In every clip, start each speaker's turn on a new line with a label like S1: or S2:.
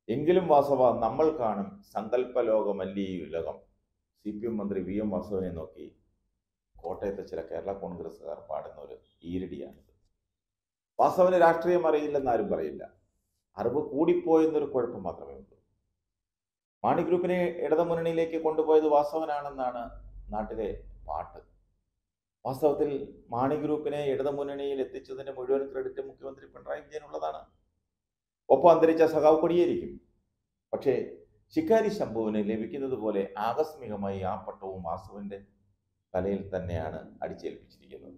S1: എങ്കിലും വാസവ നമ്മൾ കാണും സങ്കല്പ ലോകമല്ലീ ഉലകം. CPM മന്ത്രി VM വാസവനെ നോക്കി കോട്ടയത്തെ ചില കേരള കോൺഗ്രസ്സുകാർ പാടുന്ന ഒരു ഈരടിയാണിത്. വാസവന് രാഷ്ട്രീയം അറിയില്ലെന്ന് ആരും പറയില്ല. അറിവ് കൂടിപ്പോയെന്നൊരു കുഴപ്പം മാത്രമേ ഉള്ളൂ. മാണി ഗ്രൂപ്പിനെ ഇടതുമുന്നണിയിലേക്ക് കൊണ്ടുപോയത് വാസവനാണെന്നാണ് നാട്ടിലെ പാട്ട്. വാസ്തവത്തിൽ മാണി ഗ്രൂപ്പിനെ ഇടതുമുന്നണിയിൽ എത്തിച്ചതിന്റെ മുഴുവൻ ക്രെഡിറ്റ് മുഖ്യമന്ത്രി പിണറായി വിജയനുള്ളതാണ്. ഒപ്പം അന്തരിച്ച സഖാവ് കൊടിയേരിക്കും. പക്ഷേ ശിക്കാരി ശംഭുവിന് ലഭിക്കുന്നത് പോലെ ആകസ്മികമായി ആ പട്ടവും വാസവന്റെ തലയിൽ തന്നെയാണ് അടിച്ചേൽപ്പിച്ചിരിക്കുന്നത്.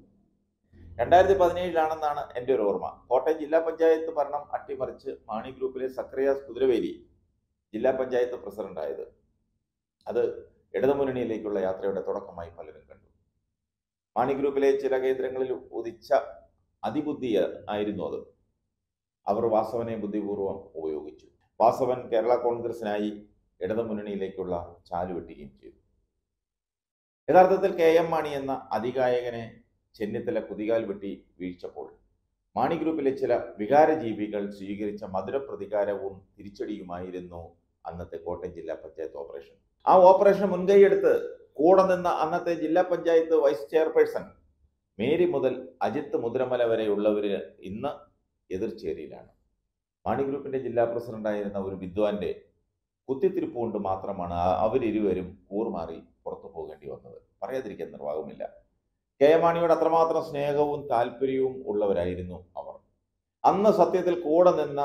S1: 2017 എൻ്റെ ഒരു ഓർമ്മ. കോട്ടയം ജില്ലാ പഞ്ചായത്ത് ഭരണം അട്ടിമറിച്ച് മാണി ഗ്രൂപ്പിലെ സക്രിയാസ് കുതിരവേലി ജില്ലാ പഞ്ചായത്ത് പ്രസിഡന്റായത്. അത് ഇടതുമുന്നണിയിലേക്കുള്ള യാത്രയുടെ തുടക്കമായി പലരും കണ്ടു. മാണി ഗ്രൂപ്പിലെ ചില കേന്ദ്രങ്ങളിൽ ഉദിച്ച അതിബുദ്ധി ആയിരുന്നു അത്. അവർ വാസവനെ ബുദ്ധിപൂർവം ഉപയോഗിച്ചു. വാസവൻ കേരള കോൺഗ്രസിനായി ഇടതുമുന്നണിയിലേക്കുള്ള ചാലുവെട്ടുകയും ചെയ്തു. യഥാർത്ഥത്തിൽ KM മാണി എന്ന അതികായകനെ ചെന്നിത്തല കുതികാൽ വെട്ടി വീഴ്ചപ്പോൾ മാണി ഗ്രൂപ്പിലെ ചില വികാരജീവികൾ സ്വീകരിച്ച മധുരപ്രതികാരവും തിരിച്ചടിയുമായിരുന്നു അന്നത്തെ കോട്ടയം ജില്ലാ പഞ്ചായത്ത് ഓപ്പറേഷൻ. ആ ഓപ്പറേഷൻ മുൻകൈയെടുത്ത് കൂടെ നിന്ന അന്നത്തെ ജില്ലാ പഞ്ചായത്ത് വൈസ് ചെയർപേഴ്സൺ മേരി മുതൽ അജിത്ത് മുദ്രമല വരെയുള്ളവര് ഇന്ന് എതിർചേരിയിലാണ്. മാണി ഗ്രൂപ്പിന്റെ ജില്ലാ പ്രസിഡന്റായിരുന്ന ഒരു വിദ്വാന്റെ കുത്തിത്തിരിപ്പ് കൊണ്ട് മാത്രമാണ് അവരിരുവരും കൂറുമാറി പുറത്തു പോകേണ്ടി വന്നത്. പറയാതിരിക്കാൻ നിർവാഹമില്ല. KM മാണിയോട് അത്രമാത്രം സ്നേഹവും താല്പര്യവും ഉള്ളവരായിരുന്നു അവർ. അന്ന് സത്യത്തിൽ കൂടെ നിന്ന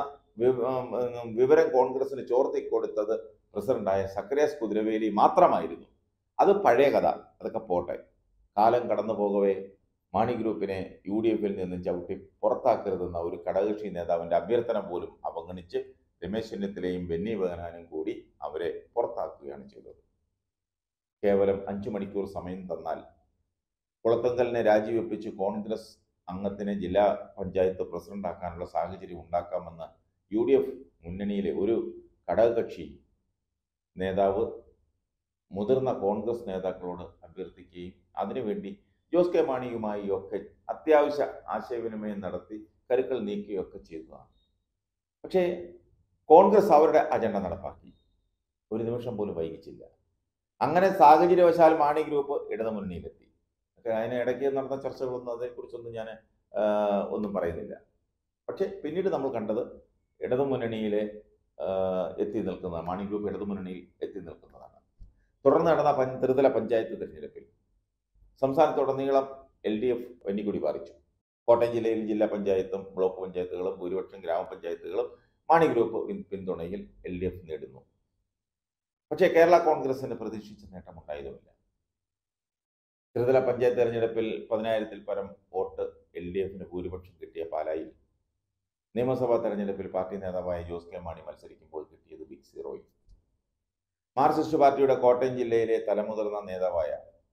S1: വിവരം കോൺഗ്രസിന് ചോർത്തിക്കൊടുത്തത് പ്രസിഡന്റായ സക്രിയാസ് കുതിരവേലി മാത്രമായിരുന്നു. അത് പഴയ കഥ, അതൊക്കെ പോട്ടെ. കാലം കടന്നു പോകവേ മാണി ഗ്രൂപ്പിനെ UDF നിന്നും ചവിട്ടി പുറത്താക്കരുതെന്ന ഒരു ഘടകകക്ഷി നേതാവിന്റെ അഭ്യർത്ഥന പോലും അവഗണിച്ച് രമേശ് ചെന്നിത്തലയും ബെന്നി ബെഹനാനും കൂടി അവരെ പുറത്താക്കുകയാണ് ചെയ്തത്. കേവലം 5 മണിക്കൂർ സമയം തന്നാൽ കുളത്തുങ്കലിനെ രാജിവെപ്പിച്ച് കോൺഗ്രസ് അംഗത്തിനെ ജില്ലാ പഞ്ചായത്ത് പ്രസിഡന്റാക്കാനുള്ള സാഹചര്യം ഉണ്ടാക്കാമെന്ന് UDF മുന്നണിയിലെ ഒരു ഘടകകക്ഷി നേതാവ് മുതിർന്ന കോൺഗ്രസ് നേതാക്കളോട് അഭ്യർത്ഥിക്കുകയും അതിനുവേണ്ടി ജോസ് കെ മാണിയുമായി ഒക്കെ അത്യാവശ്യ ആശയവിനിമയം നടത്തി കരുക്കൾ നീക്കുകയൊക്കെ ചെയ്തതാണ്. പക്ഷേ കോൺഗ്രസ് അവരുടെ അജണ്ട നടപ്പാക്കി. ഒരു നിമിഷം പോലും വൈകിച്ചില്ല. അങ്ങനെ സാഹചര്യവശാൽ മാണി ഗ്രൂപ്പ് ഇടതുമുന്നണിയിലെത്തി. അതിന് ഇടയ്ക്ക് നടന്ന ചർച്ചകളൊന്നും അതേക്കുറിച്ചൊന്നും ഞാൻ ഒന്നും പറയുന്നില്ല. പക്ഷെ പിന്നീട് നമ്മൾ കണ്ടത് ഇടതുമുന്നണിയിലെ എത്തി നിൽക്കുന്നതാണ്. മാണി ഗ്രൂപ്പ് ഇടതുമുന്നണിയിൽ എത്തി നിൽക്കുന്നതാണ്. തുടർന്ന് നടന്ന ത്രിതല പഞ്ചായത്ത് തിരഞ്ഞെടുപ്പിൽ സംസ്ഥാനത്തുടനീളം LDF വെന്നിക്കൊടി പാറിച്ചു. കോട്ടയം ജില്ലയിൽ ജില്ലാ പഞ്ചായത്തും ബ്ലോക്ക് പഞ്ചായത്തുകളും ഭൂരിപക്ഷം ഗ്രാമപഞ്ചായത്തുകളും മാണി ഗ്രൂപ്പ് പിന്തുണയിൽ LDF നേടുന്നു. പക്ഷേ കേരള കോൺഗ്രസിന് പ്രതീക്ഷിച്ച നേട്ടമുണ്ടായതുമില്ല. ത്രിതല പഞ്ചായത്ത് തെരഞ്ഞെടുപ്പിൽ 10,000-ൽ പരം വോട്ട് LDFന് ഭൂരിപക്ഷം കിട്ടിയ പാലായിൽ നിയമസഭാ തെരഞ്ഞെടുപ്പിൽ പാർട്ടി നേതാവായ ജോസ് കെ മാണി മത്സരിക്കുമ്പോൾ കിട്ടിയത് ബിഗ് സീറോയിൽ. മാർക്സിസ്റ്റ് പാർട്ടിയുടെ കോട്ടയം ജില്ലയിലെ തലമുതിർന്ന നേതാവായ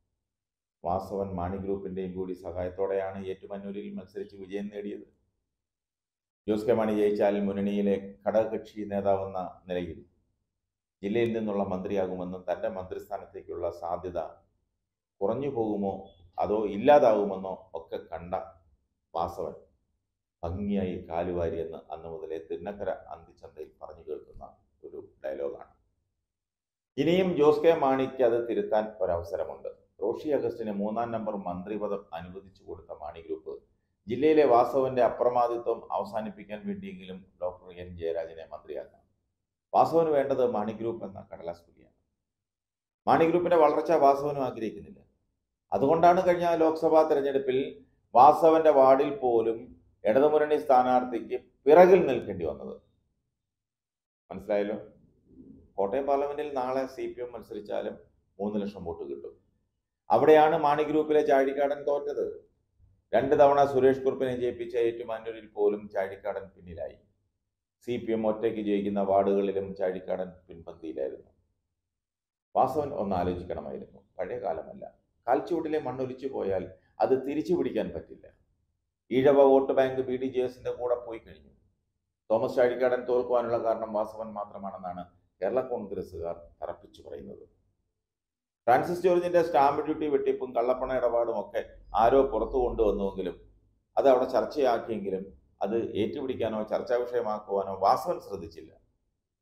S1: വാസവൻ മാണി ഗ്രൂപ്പിന്റെയും കൂടി സഹായത്തോടെയാണ് ഏറ്റുമാനൂരിൽ മത്സരിച്ച് വിജയം നേടിയത്. ജോസ് കെ മാണി ജയിച്ചാൽ മുന്നണിയിലെ ഘടകകക്ഷി നേതാവെന്ന നിലയിൽ ജില്ലയിൽ നിന്നുള്ള മന്ത്രിയാകുമെന്നും തന്റെ മന്ത്രിസ്ഥാനത്തേക്കുള്ള സാധ്യത കുറഞ്ഞു പോകുമോ അതോ ഇല്ലാതാവുമെന്നോ ഒക്കെ കണ്ട വാസവൻ ഭംഗിയായി കാലുവാരിയെന്ന് അന്ന് മുതലേ തിരുനക്കര അന്തിച്ചന്തയിൽ പറഞ്ഞു കേൾക്കുന്ന ഒരു ഡയലോഗാണ്. ഇനിയും ജോസ് കെ മാണിക്ക് അത് തിരുത്താൻ ഒരവസരമുണ്ട്. റോഷി അഗസ്റ്റിന് 3-ാം നമ്പർ മന്ത്രിപദം അനുവദിച്ചു കൊടുത്ത മാണി ഗ്രൂപ്പ് ജില്ലയിലെ വാസവന്റെ അപ്രമാദിത്വം അവസാനിപ്പിക്കാൻ വേണ്ടിയെങ്കിലും ഡോക്ടർ N ജയരാജനെ മന്ത്രിയാക്കണം. വാസവന് വേണ്ടത് മാണി ഗ്രൂപ്പ് എന്ന കടലാസ് പുലിയാണ്. മാണി ഗ്രൂപ്പിന്റെ വളർച്ച വാസവനും ആഗ്രഹിക്കുന്നില്ല. അതുകൊണ്ടാണ് കഴിഞ്ഞ ലോക്സഭാ തെരഞ്ഞെടുപ്പിൽ വാസവന്റെ വാർഡിൽ പോലും ഇടതുമുന്നണി സ്ഥാനാർത്ഥിക്ക് പിറകിൽ നിൽക്കേണ്ടി വന്നത്. മനസ്സിലായല്ലോ? കോട്ടയം പാർലമെന്റിൽ നാളെ CPM മത്സരിച്ചാലും 3 ലക്ഷം വോട്ട് കിട്ടും. അവിടെയാണ് മാണി ഗ്രൂപ്പിലെ ചാഴിക്കാടൻ തോറ്റത്. 2 തവണ സുരേഷ് കുറുപ്പിനെ ജയിപ്പിച്ച ഏറ്റുമാനൂരിൽ പോലും ചാഴിക്കാടൻ പിന്നിലായി. CPM ഒറ്റയ്ക്ക് ജയിക്കുന്ന വാർഡുകളിലും ചാഴിക്കാടൻ പിൻപന്തിയിലായിരുന്നു. വാസവൻ ഒന്ന് ആലോചിക്കണമായിരുന്നു. പഴയ കാലമല്ല. കാൽച്ചുവട്ടിലെ മണ്ണൊലിച്ചു പോയാൽ അത് തിരിച്ചു പിടിക്കാൻ പറ്റില്ല. ഈഴവ വോട്ട് ബാങ്ക് BDJSന്റെ കൂടെ പോയി കഴിഞ്ഞു. തോമസ് ചാഴിക്കാടൻ തോൽക്കുവാനുള്ള കാരണം വാസവൻ മാത്രമാണെന്നാണ് കേരള കോൺഗ്രസ്സുകാർ തറപ്പിച്ചു പറയുന്നത്. ഫ്രാൻസിസ് ജോർജിന്റെ സ്റ്റാമ്പ് ഡ്യൂട്ടി വെട്ടിപ്പും കള്ളപ്പണ ഇടപാടും ഒക്കെ ആരോ പുറത്തു കൊണ്ടുവന്നുവെങ്കിലും അത് അവിടെ ചർച്ചയാക്കിയെങ്കിലും അത് ഏറ്റുപിടിക്കാനോ ചർച്ചാ വിഷയമാക്കുവാനോ വാസവൻ ശ്രദ്ധിച്ചില്ല.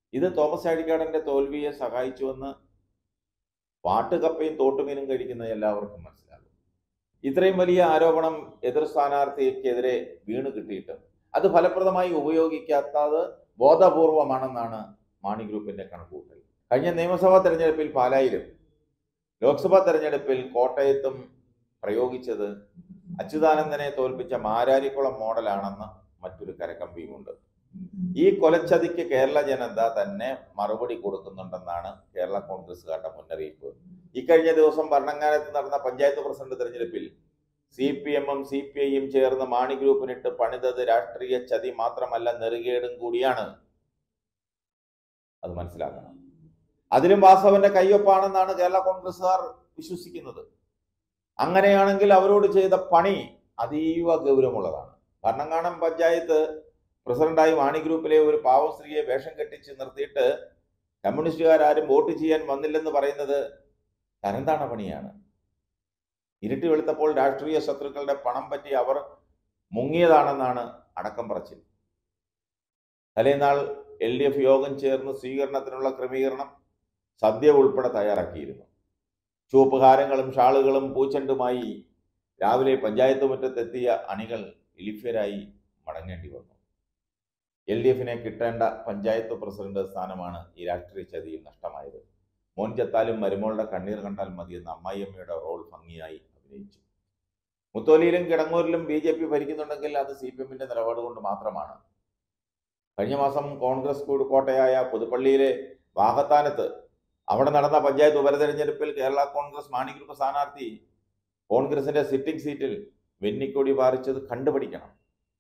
S1: ഇത് തോമസ് ചാഴിക്കാടന്റെ തോൽവിയെ സഹായിച്ചുവെന്ന് പാട്ടുകപ്പയും തോട്ടുമീനും കഴിക്കുന്ന എല്ലാവർക്കും മനസ്സിലാകും. ഇത്രയും വലിയ ആരോപണം എതിർ സ്ഥാനാർത്ഥിക്കെതിരെ വീണ് കിട്ടിയിട്ട് അത് ഫലപ്രദമായി ഉപയോഗിക്കാത്തത് ബോധപൂർവമാണെന്നാണ് മാണി ഗ്രൂപ്പിന്റെ കണക്കുകൂട്ടൽ. കഴിഞ്ഞ നിയമസഭാ തെരഞ്ഞെടുപ്പിൽ പാലായിലും ലോക്സഭാ തെരഞ്ഞെടുപ്പിൽ കോട്ടയത്തും പ്രയോഗിച്ചത് അച്യുതാനന്ദനെ തോൽപ്പിച്ച മാരാരിക്കുളം മോഡലാണെന്ന് മറ്റൊരു കരകമ്പിയുമുണ്ട്. ഈ കൊലച്ചതിക്ക് കേരള ജനത തന്നെ മറുപടി കൊടുക്കുന്നുണ്ടെന്നാണ് കേരള കോൺഗ്രസുകാരുടെ മുന്നറിയിപ്പ്. ഇക്കഴിഞ്ഞ ദിവസം ഭരണങ്ങാനത്ത് നടന്ന പഞ്ചായത്ത് പ്രസിഡന്റ് തെരഞ്ഞെടുപ്പിൽ CPM-ഉം CPI-യും ചേർന്ന് മാണി ഗ്രൂപ്പിനിട്ട് പണിതത് രാഷ്ട്രീയ ചതി മാത്രമല്ല, നെറുകേടും കൂടിയാണ്. അത് മനസ്സിലാക്കണം. അതിലും വാസവന്റെ കയ്യൊപ്പാണെന്നാണ് കേരള കോൺഗ്രസുകാർ വിശ്വസിക്കുന്നത്. അങ്ങനെയാണെങ്കിൽ അവരോട് ചെയ്ത പണി അതീവ ഗൗരവമുള്ളതാണ്. ഭരണങ്ങാനം പഞ്ചായത്ത് പ്രസിഡന്റായി മാണി ഗ്രൂപ്പിലെ ഒരു പാവം സ്ത്രീയെ വേഷം കെട്ടിച്ച് നിർത്തിയിട്ട് കമ്മ്യൂണിസ്റ്റുകാരും വോട്ട് ചെയ്യാൻ വന്നില്ലെന്ന് പറയുന്നത് തരംതാണ പണിയാണ്. ഇരുട്ടി വെളുത്തപ്പോൾ രാഷ്ട്രീയ ശത്രുക്കളുടെ പണം പറ്റി അവർ മുങ്ങിയതാണെന്നാണ് അടക്കം പറച്ചിൽ. തലേനാൾ LDF യോഗം ചേർന്ന് സ്വീകരണത്തിനുള്ള ക്രമീകരണം സദ്യ ഉൾപ്പെടെ തയ്യാറാക്കിയിരുന്നു. ചുവപ്പുകാരങ്ങളും ഷാളുകളും പൂച്ചെണ്ടുമായി രാവിലെ പഞ്ചായത്ത് മുറ്റത്തെത്തിയ അണികൾ എലിഫ്യരായി മടങ്ങേണ്ടി വന്നു. LDF-നെ കിട്ടേണ്ട പഞ്ചായത്ത് പ്രസിഡന്റ് സ്ഥാനമാണ് ഈ രാഷ്ട്രീയ ചതിയിൽ നഷ്ടമായത്. മോൻ ചത്താലും മരുമോളുടെ കണ്ണീർ കണ്ടാൽ മതിയെന്ന അമ്മായിയമ്മയുടെ റോൾ ഭംഗിയായി അഭിനയിച്ചു. മുത്തോലിയിലും കിടങ്ങൂരിലും BJP ഭരിക്കുന്നുണ്ടെങ്കിൽ അത് CPM-ന്റെ നിലപാട് കൊണ്ട് മാത്രമാണ്. കഴിഞ്ഞ മാസം കോൺഗ്രസ് കോട്ടയായ പുതുപ്പള്ളിയിലെ വാകത്താനത്ത് അവിടെ നടന്ന പഞ്ചായത്ത് ഉപതെരഞ്ഞെടുപ്പിൽ കേരള കോൺഗ്രസ് മാണി ഗ്രൂപ്പ് സ്ഥാനാർത്ഥി കോൺഗ്രസിന്റെ സിറ്റിംഗ് സീറ്റിൽ വെന്നിക്കൊടി പാറിച്ചത് കണ്ടുപിടിക്കണം.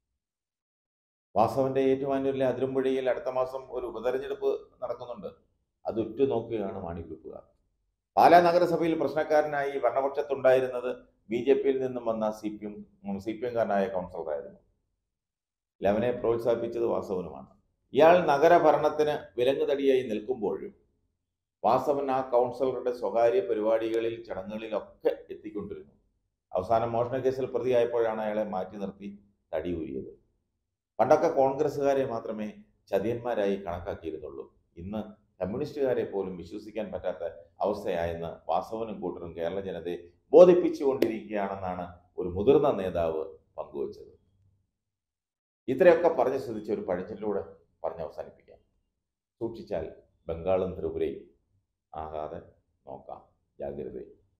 S1: വാസവന്റെ ഏറ്റുമാനൂരിലെ അതിരമ്പുഴയിൽ അടുത്ത മാസം ഒരു ഉപതെരഞ്ഞെടുപ്പ് നടക്കുന്നുണ്ട്. അത് ഉറ്റുനോക്കുകയാണ് മാണി ഗ്രൂപ്പുകാർ. പാലാ നഗരസഭയിൽ പ്രശ്നക്കാരനായി ഭരണപക്ഷത്തുണ്ടായിരുന്നത് BJP-യിൽ നിന്നും വന്ന CPM-കാരനായ കൗൺസിലറായിരുന്നു. ലവനെ പ്രോത്സാഹിപ്പിച്ചത് വാസവനുമാണ്. ഇയാൾ നഗരഭരണത്തിന് വിലങ്ങുതടിയായി നിൽക്കുമ്പോഴും വാസവൻ ആ കൗൺസിലറുടെ സ്വകാര്യ പരിപാടികളിൽ ചടങ്ങുകളിലൊക്കെ എത്തിക്കൊണ്ടിരുന്നു. അവസാനം മോഷണ കേസിൽ പ്രതിയായപ്പോഴാണ് അയാളെ മാറ്റി നിർത്തി തടിയൂരിയത്. പണ്ടൊക്കെ കോൺഗ്രസ്സുകാരെ മാത്രമേ ചതിയന്മാരായി കണക്കാക്കിയിരുന്നുള്ളൂ. ഇന്ന് കമ്മ്യൂണിസ്റ്റുകാരെ പോലും വിശ്വസിക്കാൻ പറ്റാത്ത അവസ്ഥയായെന്ന് വാസവനും കൂട്ടരും കേരള ജനതയെ ബോധിപ്പിച്ചുകൊണ്ടിരിക്കുകയാണെന്നാണ് ഒരു മുതിർന്ന നേതാവ് പങ്കുവച്ചത്. ഇത്രയൊക്കെ പറഞ്ഞ് ശ്രദ്ധിച്ച ഒരു പഴഞ്ചൊല്ലിലൂടെ പറഞ്ഞ് അവസാനിപ്പിക്കാം. സൂക്ഷിച്ചാൽ ബംഗാളും ത്രിപുരയും ആകാതെ നോക്കാം. ജാഗ്രതയും.